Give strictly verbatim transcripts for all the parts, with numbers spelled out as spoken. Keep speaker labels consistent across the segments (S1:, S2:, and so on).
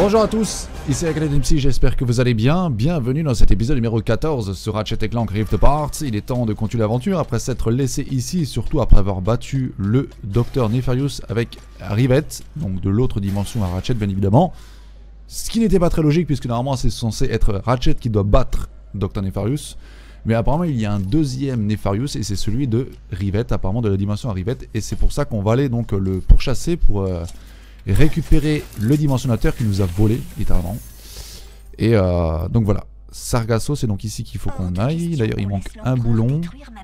S1: Bonjour à tous, ici Academy, j'espère que vous allez bien. Bienvenue dans cet épisode numéro quatorze sur Ratchet et Clank Rift Apart. Il est temps de continuer l'aventure après s'être laissé ici, et surtout après avoir battu le Docteur Nefarious avec Rivet, donc de l'autre dimension à Ratchet bien évidemment. Ce qui n'était pas très logique puisque normalement c'est censé être Ratchet qui doit battre Docteur Nefarious. Mais apparemment il y a un deuxième Nefarious et c'est celui de Rivet, apparemment de la dimension à Rivet. Et c'est pour ça qu'on va aller donc le pourchasser pour euh, récupérer le dimensionnateur qui nous a volé littéralement. Et euh, donc voilà, Sargasso c'est donc ici qu'il faut qu'on aille. D'ailleurs il manque un boulon.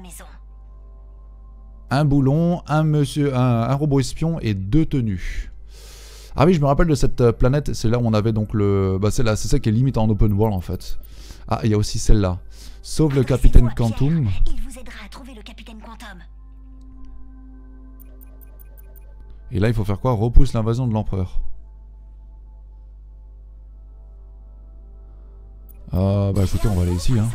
S1: Un boulon, un monsieur, un, un robot espion et deux tenues. Ah oui, je me rappelle de cette planète, c'est là où on avait donc le... Bah c'est là, c'est ça qui est limite en open world en fait. Ah, il y a aussi celle-là. Sauve le capitaine Quantum.
S2: Il vous aidera à trouver le capitaine Quantum.
S1: Et là, il faut faire quoi? Repousse l'invasion de l'empereur. Euh, bah écoutez, on va aller ici. Hein.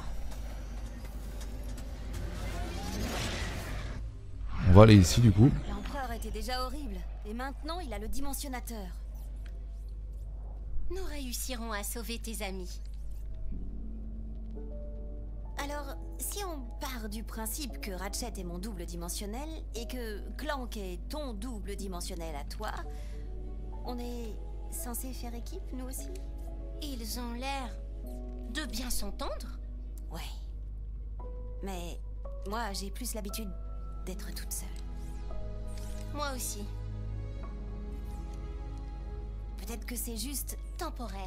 S1: On va aller ici du coup.
S2: L'empereur était déjà horrible. Et maintenant, il a le dimensionnateur.
S3: Nous réussirons à sauver tes amis.
S2: Alors, si on part du principe que Ratchet est mon double dimensionnel et que Clank est ton double dimensionnel à toi, on est censé faire équipe, nous aussi?
S3: Ils ont l'air de bien s'entendre.
S2: Ouais. Mais moi, j'ai plus l'habitude d'être toute seule.
S3: Moi aussi.
S2: Peut-être que c'est juste
S3: temporaire.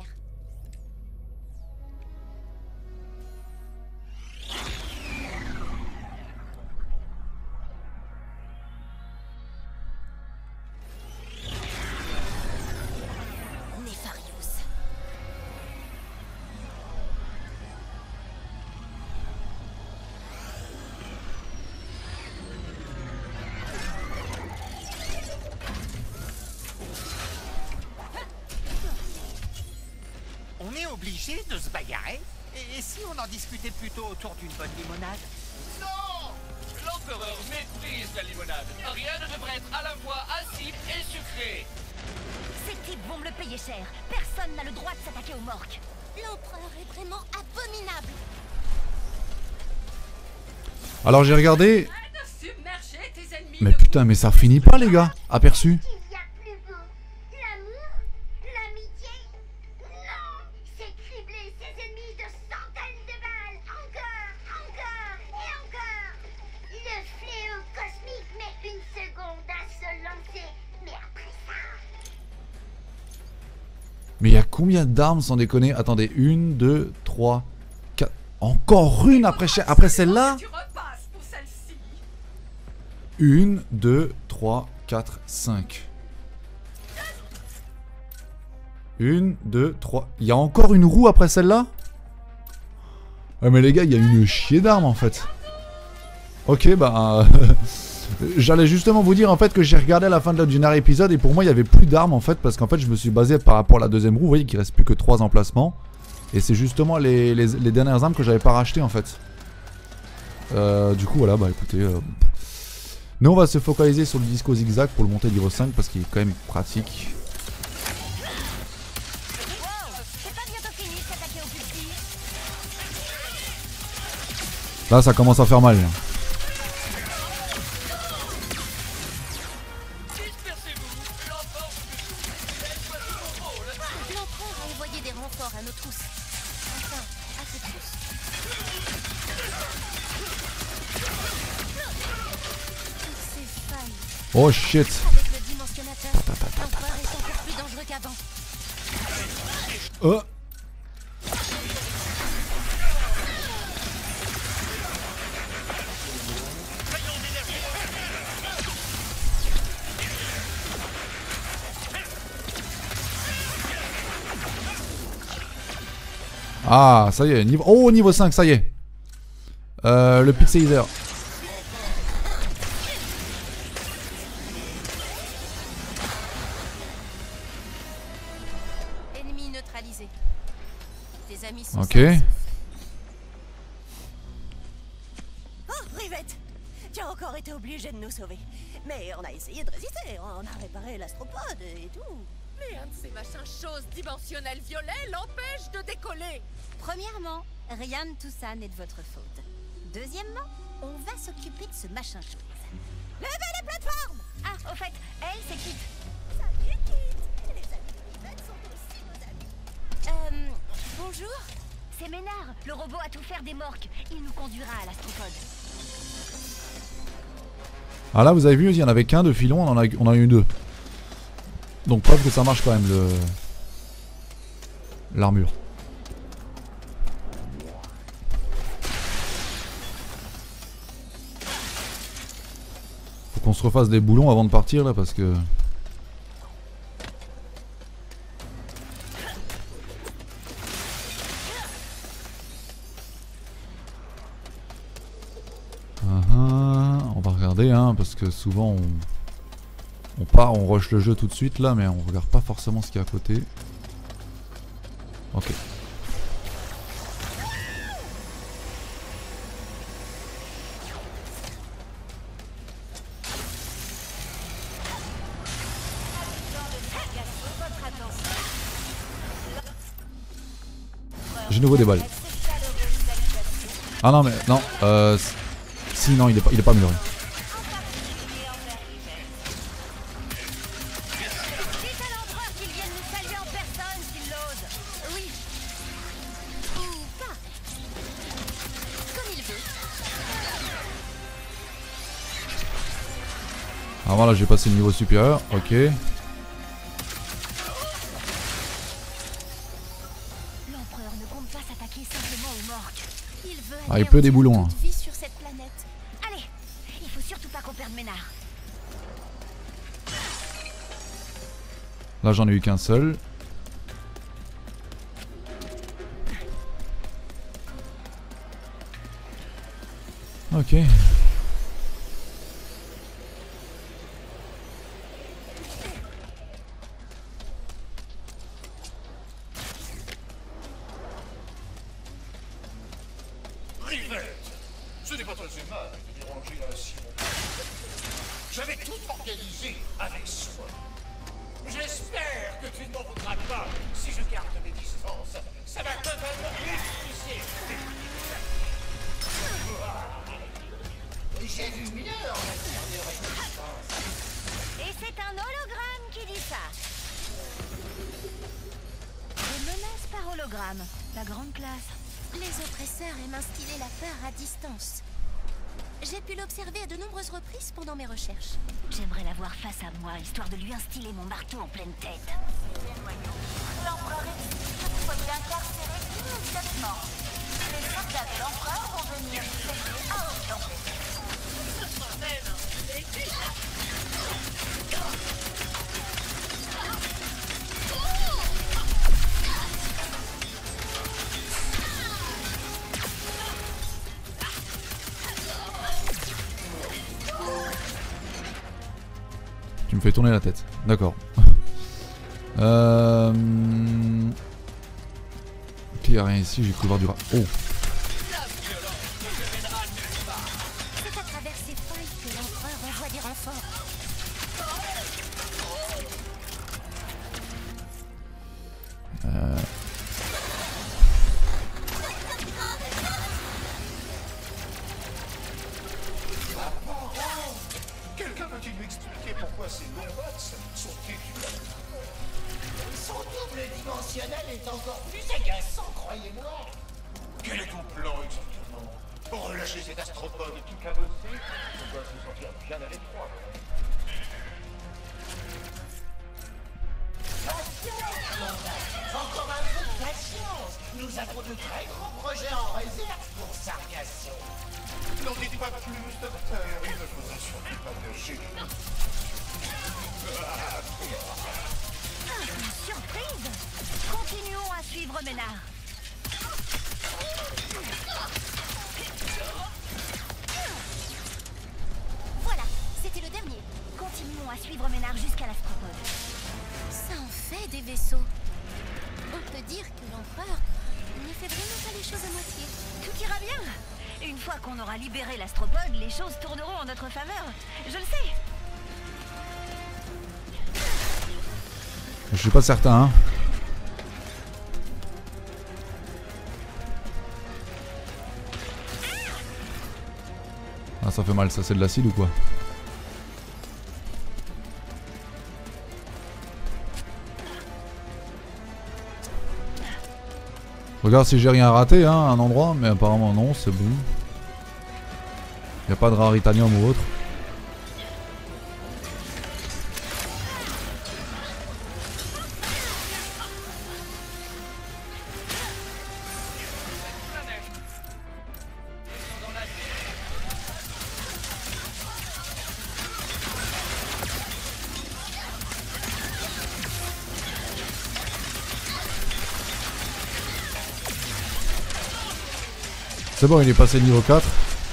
S4: On est obligé de se bagarrer? Et si on en discutait plutôt autour d'une bonne limonade?
S5: Non! L'empereur méprise la limonade. Rien ne devrait être à la fois acide et sucré.
S2: Ces types vont me le payer cher. Personne n'a le droit de s'attaquer aux morques.
S3: L'empereur est vraiment abominable.
S1: Alors j'ai regardé. Mais putain, mais ça finit pas les gars. Aperçu. Mais il y a combien d'armes sans déconner? Attendez, une, deux, trois, quatre... Encore une après, après celle-là? Une, deux, trois, quatre, cinq. Une, deux, trois... Il y a encore une roue après celle-là? Ouais mais les gars, il y a une chier d'armes en fait. Ok, bah... J'allais justement vous dire en fait que j'ai regardé à la fin de du dernier épisode et pour moi il n'y avait plus d'armes en fait parce qu'en fait je me suis basé par rapport à la deuxième roue, vous voyez qu'il reste plus que trois emplacements et c'est justement les, les, les dernières armes que j'avais pas rachetées en fait. Euh, du coup voilà, bah écoutez, euh... nous on va se focaliser sur le disco zigzag pour le monter niveau cinq parce qu'il est quand même pratique. Là ça commence à faire mal. Oh shit.
S3: Avec le dimensionnateur, l'empereur est encore plus dangereux qu'avant.
S1: Oh. Ah, ça y est, niveau... Oh, niveau cinq, ça y est. Euh, le pixelizer.
S3: Ennemi neutralisé. Tes amis sont
S1: ok.
S6: Oh, Rivet! Tu as encore été obligé de nous sauver. Mais on a essayé de résister, on a réparé l'astropode et tout.
S7: Mais un de ces machins choses dimensionnelles violets l'empêche de décoller.
S2: Premièrement, rien de tout ça n'est de votre faute. Deuxièmement, on va s'occuper de ce machin chose. Levez les plateformes! Ah, au fait, elle, c'est Kit.
S6: Salut, Kit. Les amis de Rivette sont aussi nos amis.
S2: Euh, bonjour. C'est Ménard, le robot à tout faire des morques. Il nous conduira à l'astropode.
S1: Ah là, vous avez vu, il y en avait qu'un de filon, on en a, on en a eu deux. Donc preuve que ça marche quand même, le l'armure. Faut qu'on se refasse des boulons avant de partir là, parce que... Uh-huh. On va regarder, hein, parce que souvent on... on part, on rush le jeu tout de suite là, mais on regarde pas forcément ce qu'il y a à côté. Ok. J'ai nouveau des balles. Ah non mais non, euh, si non il est pas, il est pas amélioré.
S2: Dites à l'empereur qu'il vienne nous saluer en personne s'il l'ose. Oui. Ou pas. Comme il veut.
S1: Alors voilà, j'ai passé le niveau supérieur, ok.
S2: L'empereur ne compte pas s'attaquer simplement aux morques. Il veut
S1: Ah, il pleut des boulons, hein.
S2: toute vie sur cette planète. Allez, il faut surtout pas qu'on perde Ménard.
S1: Là j'en ai eu qu'un seul. Ok.
S5: Rivette, ce n'est pas très aimable de déranger la Simon. J'avais tout organisé avec soin. J'espère que tu ne m'en voudras pas si je garde mes distances. Ça va totalement expulser. J'ai vu mieux en matière de résistance.
S2: Et c'est un hologramme qui dit ça. Des menaces par hologramme. La grande classe.
S3: Les oppresseurs aiment instiller la peur à distance. J'ai pu l'observer à de nombreuses reprises pendant mes recherches.
S2: J'aimerais l'avoir face à moi, histoire de lui instiller mon marteau en pleine tête.
S8: L'empereur exige que vous soyez incarcéré immédiatement. Les soldats de l'empereur vont venir vous aider à obtenir.
S1: Tu me fais tourner la tête. D'accord. euh... Ok, y a rien ici, j'ai cru voir du rat. Oh.
S3: C'est à travers ces failles que l'empereur envoie des renforts.
S1: Euh...
S5: Quelqu'un peut-il lui expliquer pourquoi ces non-bots sont têtus?
S4: Son double dimensionnel est encore plus agaçant, croyez-moi.
S5: Quel est ton plan exactement? Pour relâcher cet astropode tout cabossé, on doit se sentir bien à l'étroit.
S4: Encore un peu de patience. Nous avons de très gros projets en réserve pour Sargassio.
S5: N'en dites pas plus, docteur. Il ne faudra surtout pas de génie.
S2: Surprise! Continuons à suivre Ménard.
S3: Voilà, c'était le dernier.
S2: Continuons à suivre Ménard jusqu'à l'astropode.
S3: Ça en fait des vaisseaux. On peut dire que l'empereur ne fait vraiment pas les choses à moitié.
S2: Tout ira bien. Une fois qu'on aura libéré l'astropode, les choses tourneront en notre faveur. Je le sais.
S1: Je suis pas certain, hein. Ah, ça fait mal, ça, c'est de l'acide ou quoi? Regarde si j'ai rien raté, hein, un endroit, mais apparemment non, c'est bon. Y a pas de raritanium ou autre. C'est bon, il est passé niveau quatre.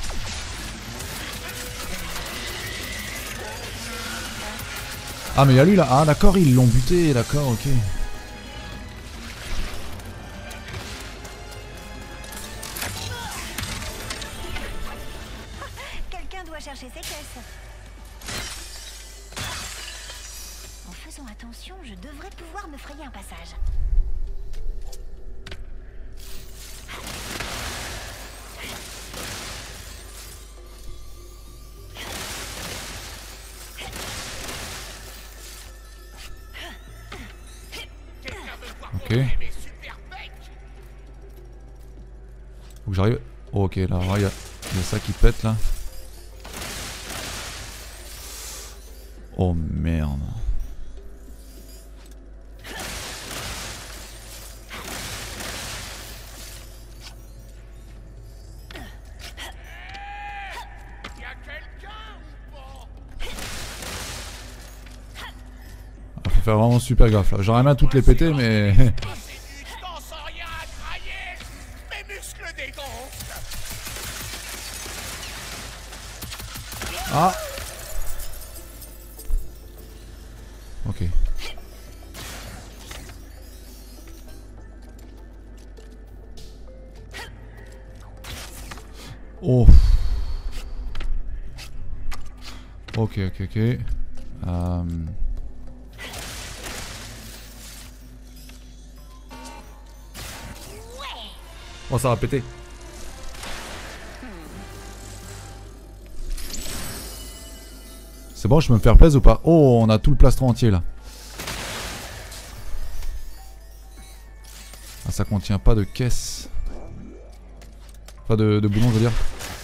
S1: Ah mais il y a lui là. Ah d'accord, ils l'ont buté, d'accord, ok.
S6: Quelqu'un doit chercher ses caisses. En faisant attention, je devrais pouvoir me frayer un passage.
S1: Ok. Faut que j'arrive. Oh, ok, là, il y, y a ça qui pète là. Oh merde. Ah, faut faire vraiment super gaffe là. J'aurais bien toutes les péter, mais. Ah. Ok. Oh. Ok, ok, ok. Euh... Oh, ça va péter. C'est bon, je peux me faire plaisir ou pas? Oh, on a tout le plastron entier là. Ah, ça contient pas de caisse. Pas de, de boulon, je veux dire.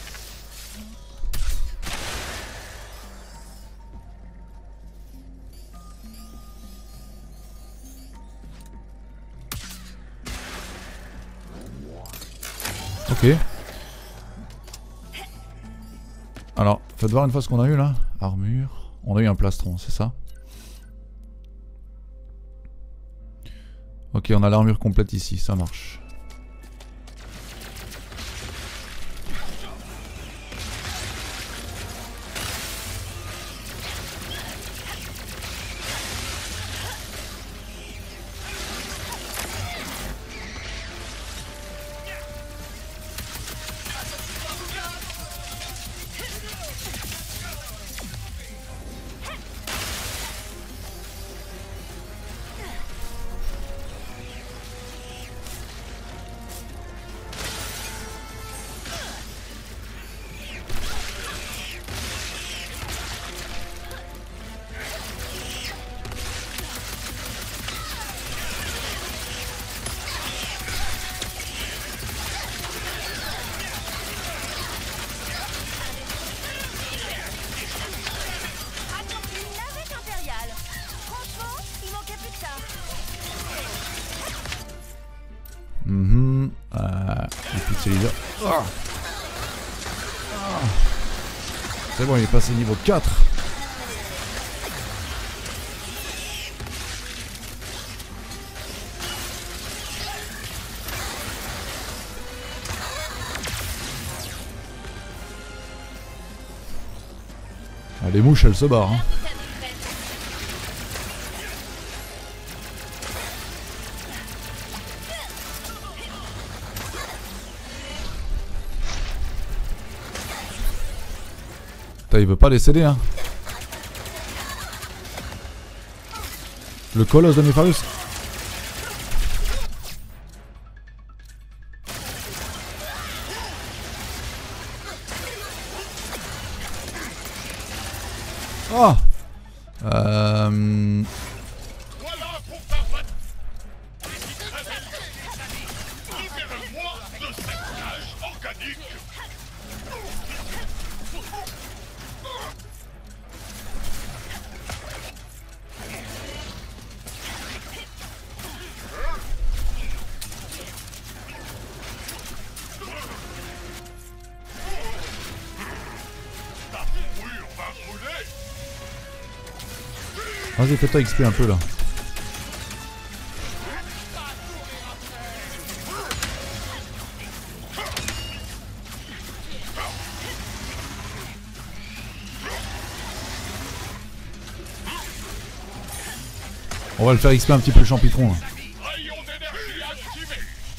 S1: Ok. Alors, faites voir une fois ce qu'on a eu là. Armure. On a eu un plastron, c'est ça? Ok, on a l'armure complète ici, ça marche. Mhm. Euh, et puis c'est là. Ah. Ah. C'est bon, il est passé niveau quatre. Ah, les mouches, elles se barrent. Hein. Putain, il veut pas les céder, hein. Le colosse de Nefarious. Oh euh...
S5: Voilà pour ta retraite. Libérez-moi de cette cage organique. Ta fourrure va brûler.
S1: Vas-y, fais-toi X P un peu là. On va le faire X P un petit peu le champitron. Hein.
S5: Rayon d'énergie activé.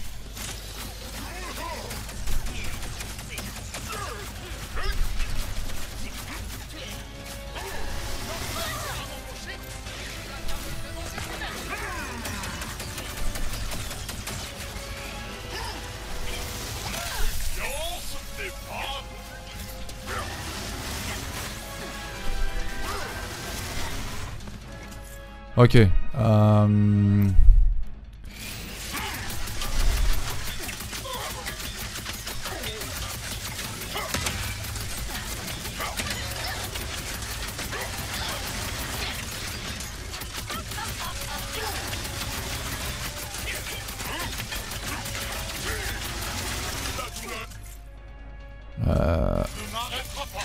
S5: Science des pas.
S1: Ok. Euh... Euh...
S5: Ne m'arrêtera pas.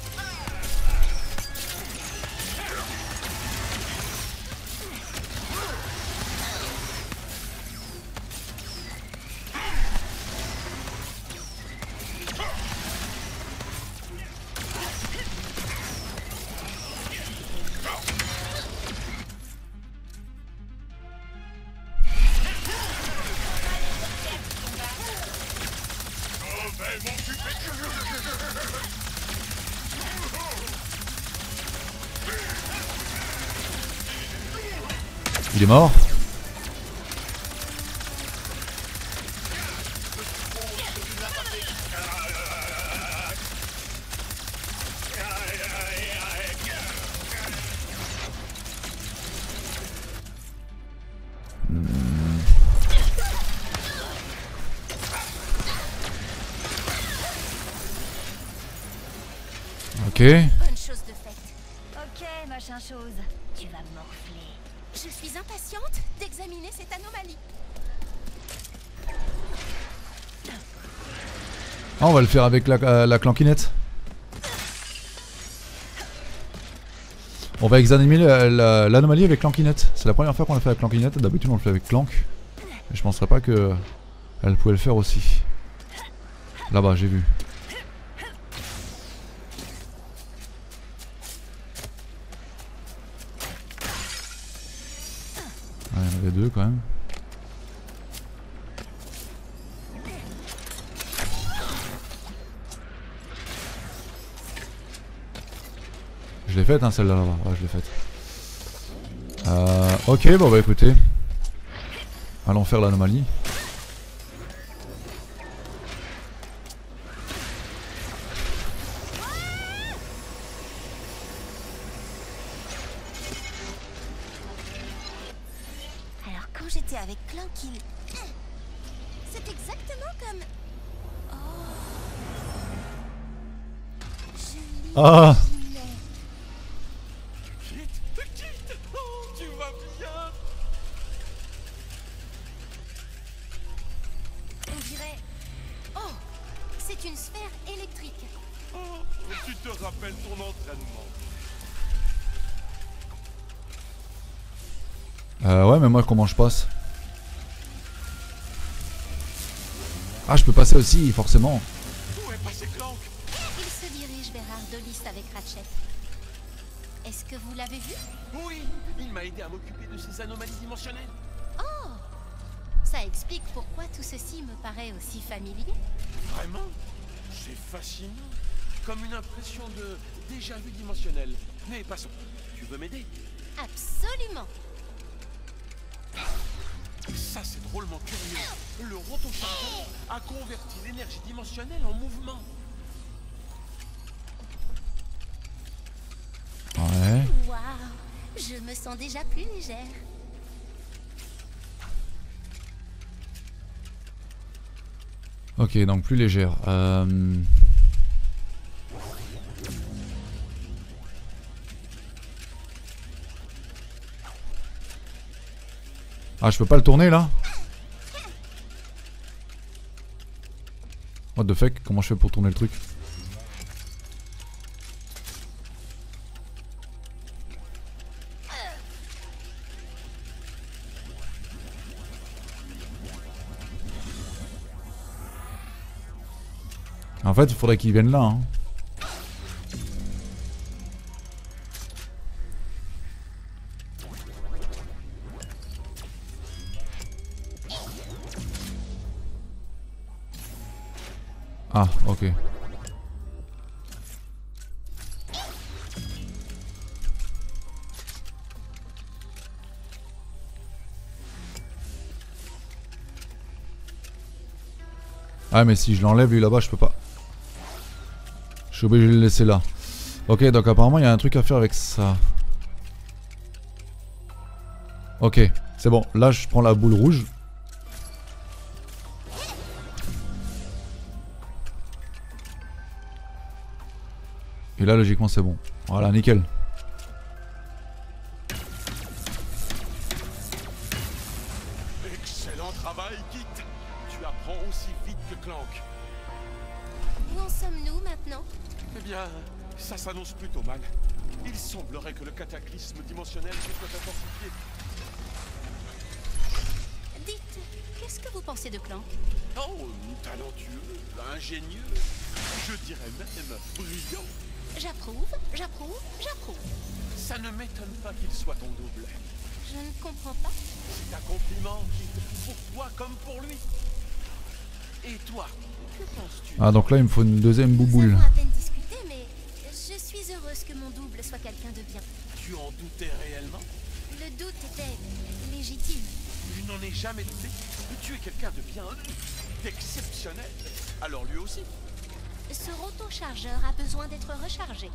S5: Je vais m'occuper
S1: Il est mort. Ok.
S3: Bonne chose de faite.
S6: Ok, machin chose. Tu vas morfler.
S3: Je suis impatiente d'examiner cette anomalie.
S1: Ah, on va le faire avec la, euh, la clanquinette. On va examiner l'anomalie la, avec clanquinette. C'est la première fois qu'on le fait avec clanquinette. D'habitude on le fait avec clank. Et je penserais pas que elle pouvait le faire aussi. Là-bas, j'ai vu. Ouais, il y en avait deux quand même. Je l'ai faite hein, celle-là là-bas, ouais je l'ai faite. Euh, ok, bon bah écoutez. Allons faire l'anomalie.
S2: Alors quand j'étais avec Clank, il...
S3: C'est exactement comme... Oh. Je l'imaginais.
S1: Ah,
S5: Tu vas bien?
S3: On dirait... Oh, c'est une sphère électrique.
S5: Oh, tu te rappelles ton entraînement.
S1: euh, ouais mais moi comment je passe? Ah je peux passer aussi forcément.
S5: Où est passé Clank?
S3: Il se dirige vers Ardolis avec Ratchet. Est-ce que vous l'avez vu?
S5: Oui, il m'a aidé à m'occuper de ces anomalies dimensionnelles.
S3: Oh, ça explique pourquoi tout ceci me paraît aussi familier.
S5: Vraiment? C'est fascinant. Comme une impression de déjà vu dimensionnel. Mais passons. Tu veux m'aider?
S3: Absolument.
S5: Ça c'est drôlement curieux. Le rotochargeur a converti l'énergie dimensionnelle en mouvement.
S1: Ouais.
S3: Waouh, je me sens déjà plus légère.
S1: Ok, donc plus légère. Euh... Ah, je peux pas le tourner là? What the fuck? Comment je fais pour tourner le truc? En fait, il faudrait qu'il vienne là. Hein. Ah, ok. Ah, mais si je l'enlève lui là-bas, je peux pas. Je suis obligé de le laisser là. Ok, donc apparemment il y a un truc à faire avec ça. Ok, c'est bon. Là, je prends la boule rouge. Et là, logiquement, c'est bon. Voilà, nickel.
S5: Excellent travail, Kit. Tu apprends aussi vite que Clank.
S3: Où en sommes-nous maintenant?
S5: Eh bien, ça s'annonce plutôt mal. Il semblerait que le cataclysme dimensionnel se soit intensifié.
S3: Dites, qu'est-ce que vous pensez de Clank?
S5: Oh, talentueux, ingénieux, je dirais même brillant.
S3: J'approuve, j'approuve, j'approuve.
S5: Ça ne m'étonne pas qu'il soit ton double.
S3: Je ne comprends pas.
S5: C'est un compliment, Kit, pour toi comme pour lui. Et toi, que penses-tu?
S1: Ah, donc là, il me faut une deuxième bouboule.
S3: Nous avons à peine discuté, mais je suis heureuse que mon double soit quelqu'un de bien.
S5: Tu en doutais réellement?
S3: Le doute était légitime.
S5: Je n'en ai jamais douté. Tu es quelqu'un de bien, d'exceptionnel. Alors lui aussi.
S3: Ce rotochargeur a besoin d'être rechargé.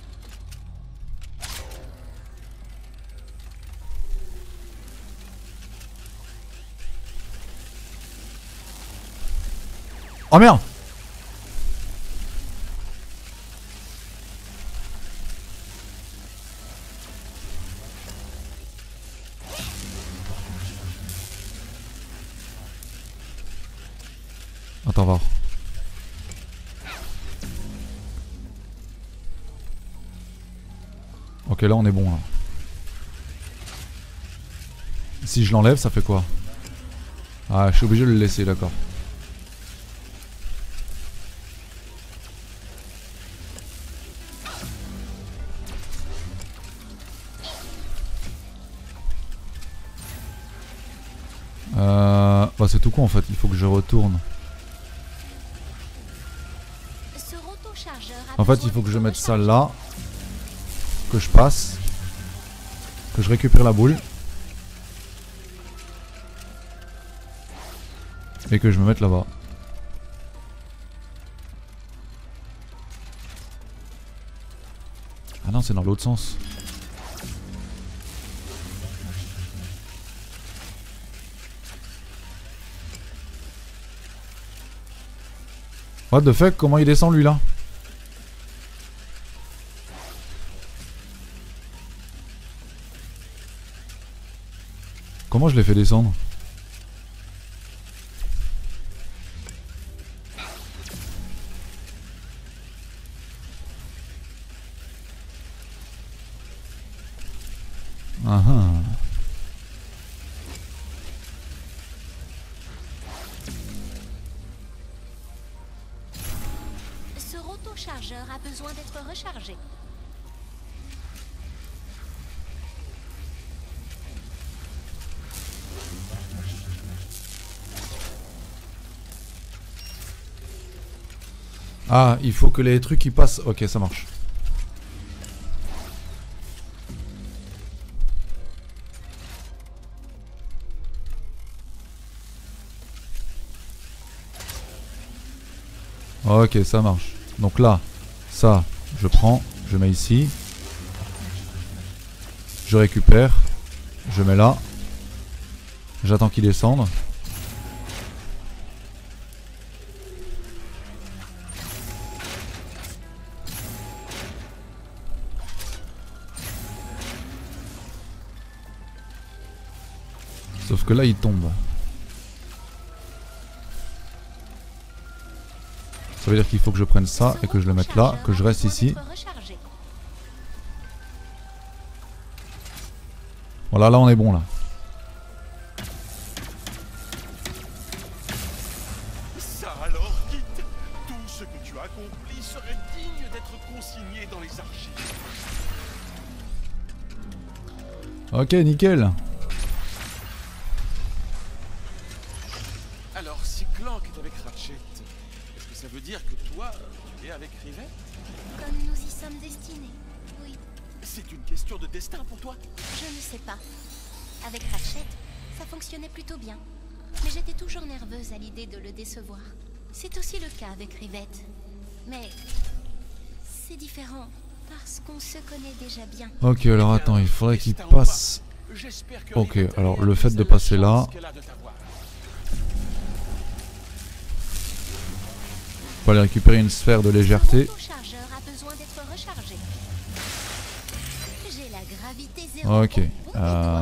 S1: Oh merde! Attends voir. Ok, là on est bon là. Si je l'enlève, ça fait quoi? Ah, je suis obligé de le laisser, d'accord. Euh... Bah c'est tout con en fait, il faut que je retourne.
S3: Ce rotochargeur a
S1: En fait,
S3: besoin
S1: il faut que je
S3: d'être
S1: mette ça
S3: rechargé.
S1: là. Que je passe. Que je récupère la boule. Et que je me mette là-bas. Ah non, c'est dans l'autre sens. What the fuck, comment il descend lui là? Comment je l'ai fait descendre? Ah ah.
S3: Ce rotochargeur a besoin d'être rechargé.
S1: Ah, il faut que les trucs y passent. Ok, ça marche. Ok, ça marche. Donc là, ça, je prends, je mets ici. Je récupère. Je mets là. J'attends qu'il descende. Sauf que là, il tombe. Ça veut dire qu'il faut que je prenne ça et que je le mette là, que je reste ici. Voilà, là on est bon là.
S5: Ça alors, Kit, tout ce que tu as accompli serait digne d'être consigné dans les archives.
S1: Ok, nickel.
S5: Alors, si Clank est avec Ratchet, est-ce que ça veut dire que toi, tu es avec Rivet?
S3: Comme nous y sommes destinés, oui.
S5: C'est une question de destin pour toi?
S3: Je ne sais pas. Avec Ratchet, ça fonctionnait plutôt bien. Mais j'étais toujours nerveuse à l'idée de le décevoir. C'est aussi le cas avec Rivette. Mais c'est différent parce qu'on se connaît déjà bien.
S1: Ok, alors attends, il faudrait qu'il passe... Ok, alors le fait de passer là... Faut aller récupérer une sphère de légèreté.
S3: Mon chargeur a besoin d'être rechargé. J'ai la gravité zéro.
S1: Ok. Euh...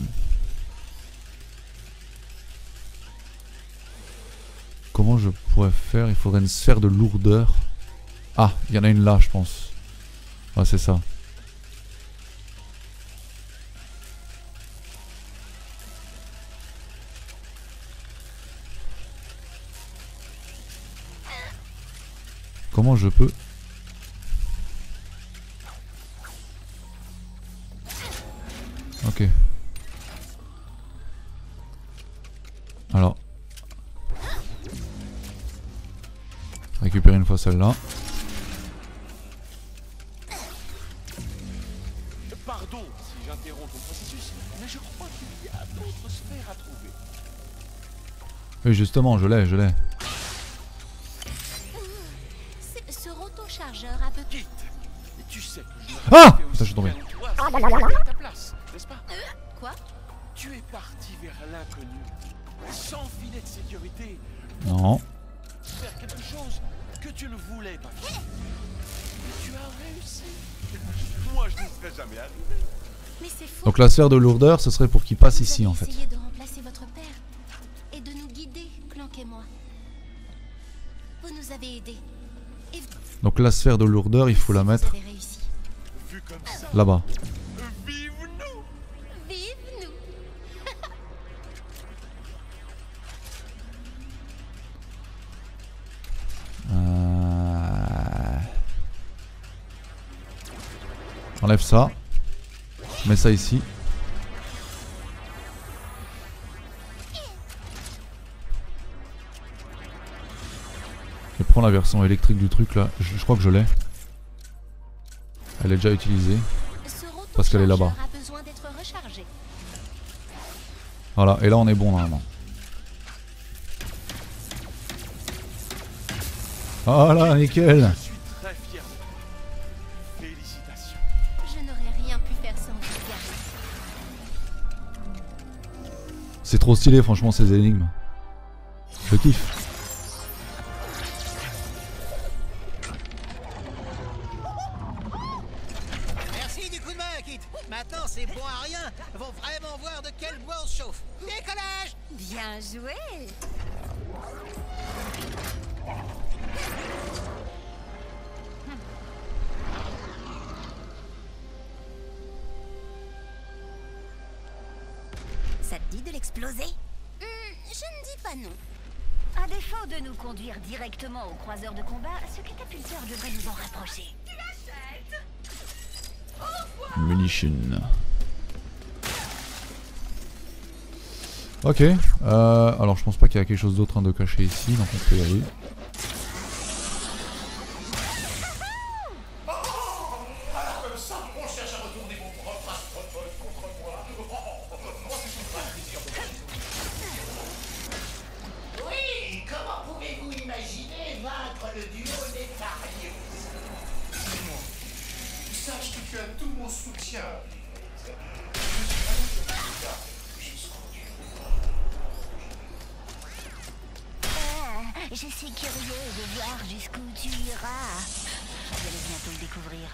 S1: Comment je pourrais faire? Il faudrait une sphère de lourdeur. Ah, il y en a une là, je pense. Ah, c'est ça. Comment je peux? Ok. Alors. Récupérer une fois celle-là.
S5: Pardon si j'interromps ton processus, mais je crois qu'il y a d'autres sphères à trouver.
S1: Oui, justement, je l'ai, je l'ai.
S3: Ce roto-chargeur a peu...
S5: Kit, tu sais que je me
S1: Ah!
S5: fais aussi
S1: Ça, je suis tombé.
S5: bien que toi, si tu étais à ta place, n'est-ce pas?
S3: Quoi?
S5: Tu es parti vers l'inconnu, sans filet de sécurité,
S1: Non.
S5: faire quelque chose que tu ne voulais pas faire. Et tu as réussi. Moi, je n'y serais jamais arrivé.
S3: Mais c'est faux.
S1: Donc la sphère de lourdeur, ce serait pour qu'il passe
S3: Vous
S1: ici
S3: avez
S1: en fait.
S3: essayé de remplacer votre père et de nous guider, Clank et moi. Vous nous avez aidés. Et vous,
S1: Donc la sphère de lourdeur, il faut la
S3: vous
S1: mettre
S3: avez réussi.
S5: Vu comme ça,
S1: là-bas.
S5: vive nous!
S3: Vive nous!
S1: Euh... Enlève ça. Mets ça ici. Et prends la version électrique du truc là. Je, je crois que je l'ai. Elle est déjà utilisée.
S3: Ce
S1: Parce qu'elle est là-bas.
S3: roto-chargeur a besoin d'être rechargé.
S1: Voilà, et là on est bon normalement. Voilà, nickel.
S5: Je suis très fier de toi. Félicitations.
S3: Je n'aurais rien pu faire sans vous, Gary.
S1: C'est trop stylé franchement ces énigmes. Je kiffe.
S4: Merci du coup de main, Kit. Maintenant, ces bons à rien vont vraiment voir de quel bois on se chauffe. Décollage!
S2: Bien joué. Ça te dit de l'exploser?
S3: Hmm, je ne dis pas non.
S6: À défaut de nous conduire directement au croiseur de combat, ce catapulteur devrait nous en rapprocher.
S1: Munition. Ok. Euh, alors je pense pas qu'il y a quelque chose d'autre de caché ici, donc on peut y aller.
S5: Alors comme ça, on cherche à retourner mon propre astropode contre moi.
S4: Oui, comment pouvez-vous imaginer vaincre le
S5: Tu as tout mon soutien. Je suis vraiment là jusqu'au bout.
S6: Ah, je suis curieux de voir jusqu'où tu iras. Vous allez bientôt le découvrir.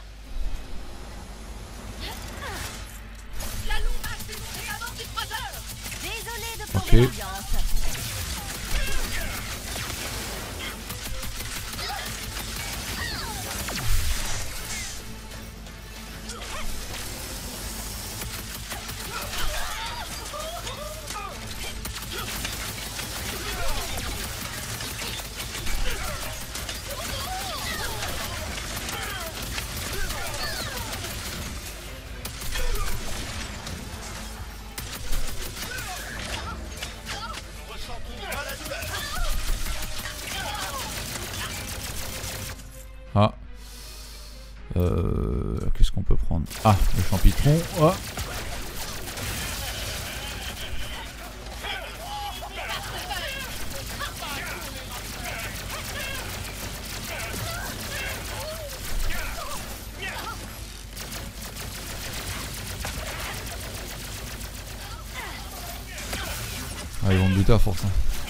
S7: La loupe a démonté avant du croiseur.
S6: Désolé de plomber
S1: Ok.
S6: l'ambiance.
S1: Ah. Euh, Qu'est-ce qu'on peut prendre? Ah, le champitron. Oh. Ah, ils vont me buter à force. Hein.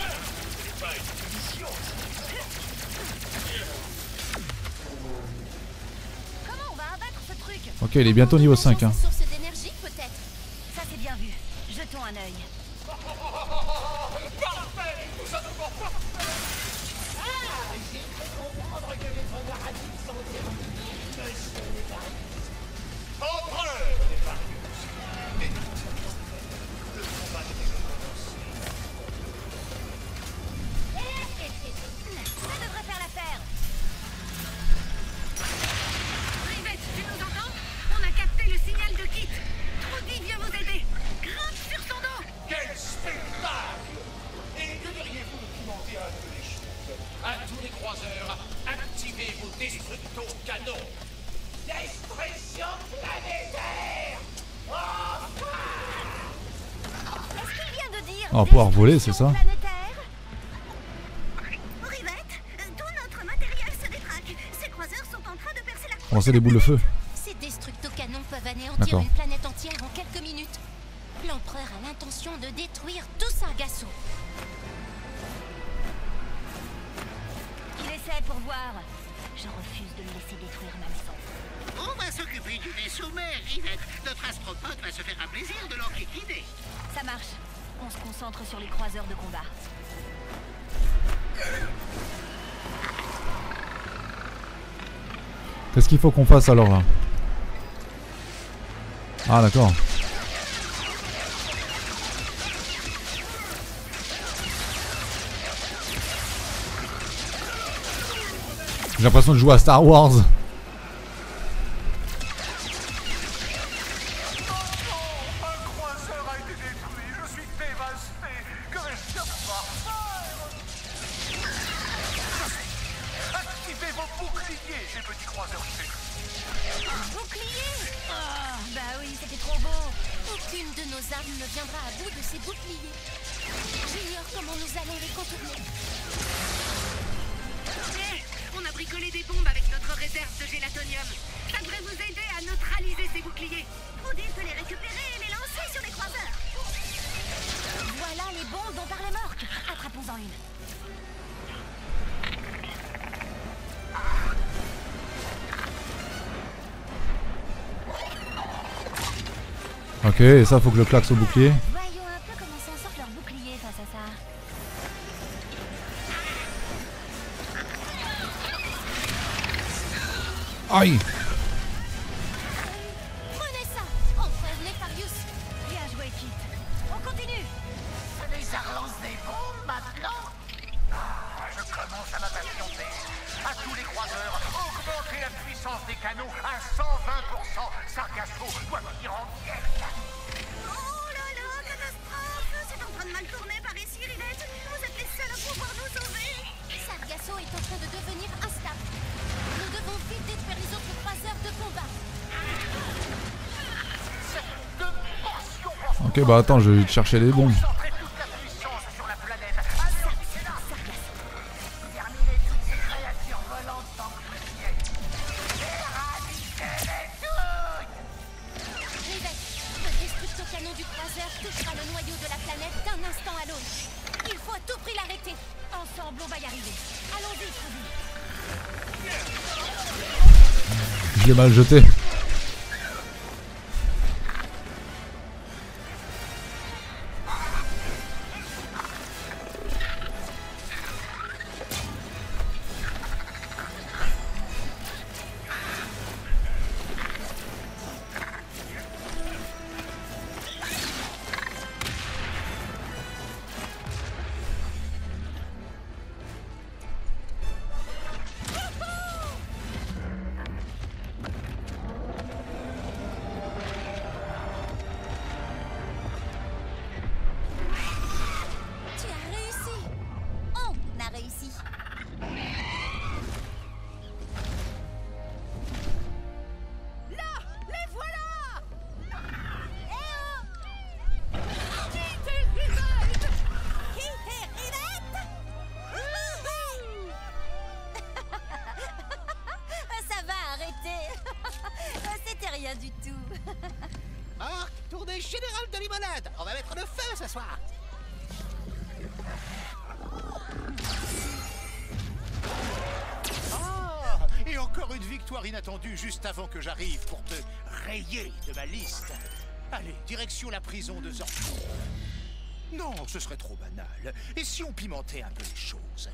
S6: Comment on va abattre ce truc?
S1: Ok, il est bientôt niveau cinq. Hein.
S3: Source d'énergie, peut-être.
S6: Ça c'est bien vu. Jetons un œil.
S5: Parfait! Tout ça ne va pas! Ah! J'ai cru comprendre que votre narratif sont terminés. Monsieur Nefarius. Empereur Nefarius. Mais le combat devait commencer.
S6: Ça devrait faire l'affaire.
S7: Rivette, tu nous entends? On a capté le signal de Kit. Trudy vient vous aider. Grimpe sur son dos.
S5: Quel spectacle! Et que diriez-vous documenter un peu les choses? À tous les croiseurs, activez vos destructo-canons! Destruction planétaire!
S6: Est-ce qu'il vient de dire
S1: On va pouvoir voler, c'est ça?
S6: planétaire? Rivette, tout notre matériel se détraque. Ces croiseurs sont en train de percer la...
S1: On va lancer des boules de feu.
S3: Ces destructo-canons peuvent anéantir
S1: D'accord.
S3: une planète entière en quelques minutes. L'empereur a l'intention de détruire tout Sargasso.
S6: Il essaie pour voir. Je refuse de le laisser détruire ma maison.
S4: On va s'occuper du vaisseau mère, Rivette. Notre astropode va se faire un plaisir de l'enquiquiner.
S6: Ça marche. On se concentre sur les croiseurs de combat.
S1: Qu'est-ce qu'il faut qu'on fasse alors là? Ah d'accord. J'ai l'impression de jouer à Star Wars.
S5: Un croiseur a été détruit, je suis dévasté. Que vais-je faire? Activez vos boucliers, les petits croiseurs chefs.
S6: Bouclier! Oh, bah oui, c'était trop beau.
S3: Aucune de nos armes ne viendra à bout de ces boucliers. J'ignore comment nous allons les contourner.
S7: Hé, on a bricolé des bombes avec notre réserve de gélatonium. Ça devrait vous aider à neutraliser ces boucliers.
S6: Trudy peut les récupérer et les lancer sur les croiseurs. Voilà les bombes dont parlait Mork. Attrapons-en une.
S1: Ok, et ça faut que je le claque au bouclier.
S6: Voyons un peu comment s'en sortent leurs boucliers face à ça.
S1: Aïe!
S3: Prenez ça, empereur Nefarius.
S6: Bien joué, Kit. On continue.
S4: Ça les a relancé des bombes maintenant? Ah, je commence à m'impatienter. À tous les croiseurs, augmentez la puissance des canons à cent vingt pour cent. Sargasso doit venir en guerre.
S6: Oh là là, catastrophe! C'est en train de mal tourner par ici, Rivette. Vous êtes les seuls à pouvoir nous sauver.
S3: Sargasso est en train de devenir instable. Nous devons vite détruire les autres croiseurs de combat.
S1: Ok, bah attends, je vais te chercher les bombes.
S4: Concentrez toute la puissance sur la planète. Allez, c'est là. Terminez toutes ces créatures volantes sans que vous y êtes. Éradiquez-les toutes.
S1: Je l'ai mal jeté.
S2: Tu as réussi. On a réussi.
S6: Là, les voilà.
S2: Eh oh!
S6: Quittez Rivette.
S2: Quittez Rivette. Ça va, arrêtez. C'était rien du tout.
S4: Marc, tournée générale de limonade. On va mettre le feu ce soir. Ah, et encore une victoire inattendue juste avant que j'arrive pour te rayer de ma liste. Allez, direction la prison de Zorn. Non, ce serait trop banal. Et si on pimentait un peu les choses?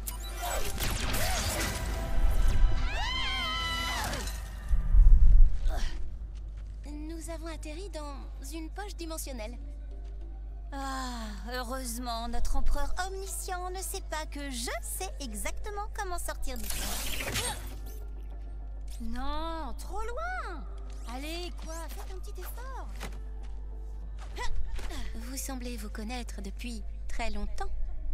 S3: Nous avons atterri dans une poche dimensionnelle.
S2: Ah, heureusement, notre empereur omniscient ne sait pas que je sais exactement comment sortir d'ici. Non, trop loin. Allez, quoi, faites un petit effort.
S3: Vous semblez vous connaître depuis très longtemps.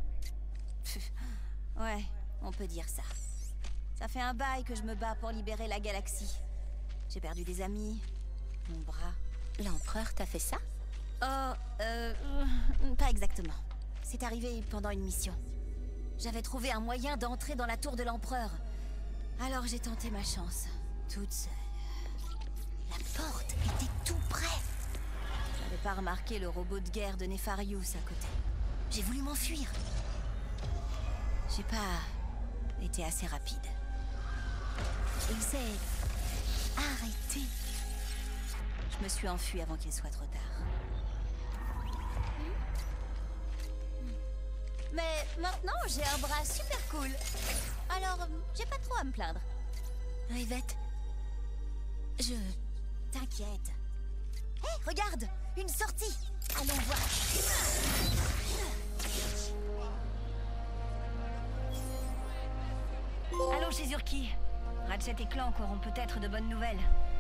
S2: Ouais, on peut dire ça. Ça fait un bail que je me bats pour libérer la galaxie. J'ai perdu des amis, mon bras.
S3: L'empereur t'a fait ça?
S2: Oh, euh... pas exactement. C'est arrivé pendant une mission. J'avais trouvé un moyen d'entrer dans la tour de l'empereur. Alors j'ai tenté ma chance, toute seule. La porte était tout près. J'avais pas remarqué le robot de guerre de Nefarius à côté. J'ai voulu m'enfuir. J'ai pas été assez rapide. Il s'est arrêté. Je me suis enfuie avant qu'il soit trop tard. Mais maintenant, j'ai un bras super cool. Alors, j'ai pas trop à me plaindre.
S3: Rivette, je...
S2: T'inquiète. Hé, regarde, une sortie. Allons voir. Allons chez Urki. Ratchet et Clank auront peut-être de bonnes nouvelles.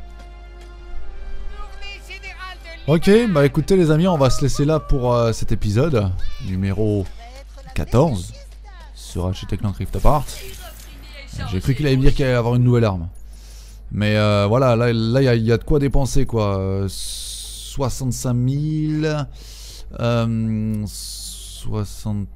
S1: Ok, bah écoutez les amis, on va se laisser là pour euh, cet épisode numéro quatorze sur Ratchet et Clank Rift Apart. J'ai cru qu'il allait me dire qu'il allait avoir une nouvelle arme. Mais euh, voilà, là il là, y, y a de quoi dépenser quoi. Euh, soixante-cinq mille... Euh, soixante-dix...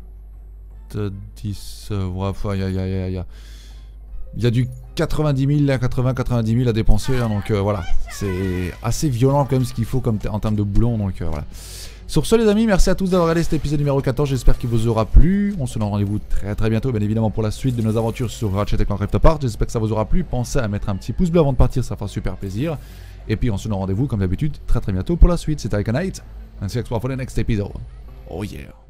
S1: Euh, ouais, il y a, y a, y a, y a, y a du quatre-vingt-dix mille, quatre-vingts quatre-vingt-dix mille à dépenser. Hein, donc euh, voilà, c'est assez violent quand même ce qu'il faut comme en termes de boulon. Donc euh, voilà. Sur ce les amis, merci à tous d'avoir regardé cet épisode numéro quatorze, j'espère qu'il vous aura plu. On se donne rendez-vous très très bientôt bien évidemment pour la suite de nos aventures sur Ratchet et Clank Rift Apart. J'espère que ça vous aura plu, pensez à mettre un petit pouce bleu avant de partir, ça fera super plaisir. Et puis on se donne rendez-vous comme d'habitude très très bientôt pour la suite. C'était Iconite, and see you for the next episode. Oh yeah.